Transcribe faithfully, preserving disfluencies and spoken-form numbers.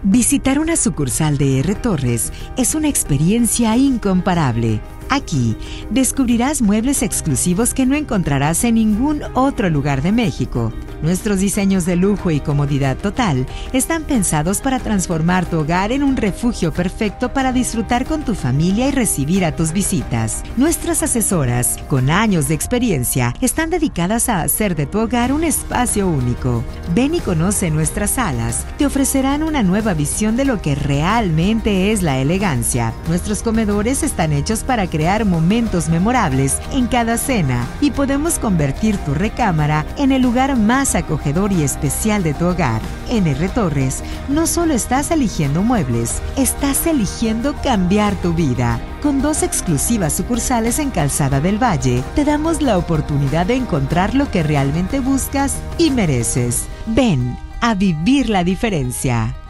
Visitar una sucursal de R. Torres es una experiencia incomparable. Aquí descubrirás muebles exclusivos que no encontrarás en ningún otro lugar de México. Nuestros diseños de lujo y comodidad total están pensados para transformar tu hogar en un refugio perfecto para disfrutar con tu familia y recibir a tus visitas. Nuestras asesoras, con años de experiencia, están dedicadas a hacer de tu hogar un espacio único. Ven y conoce nuestras salas. Te ofrecerán una nueva visión de lo que realmente es la elegancia. Nuestros comedores están hechos para crear momentos memorables en cada cena y podemos convertir tu recámara en el lugar más acogedor y especial de tu hogar. En R. Torres, no solo estás eligiendo muebles, estás eligiendo cambiar tu vida. Con dos exclusivas sucursales en Calzada del Valle, te damos la oportunidad de encontrar lo que realmente buscas y mereces. Ven a vivir la diferencia.